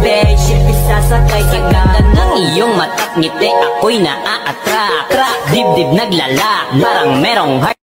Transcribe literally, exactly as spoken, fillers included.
ngiti, ship isasakay sa ganda ng iyong mata't ngiti. Ako'y naa-attract, dibdib naglalak, parang merong heart.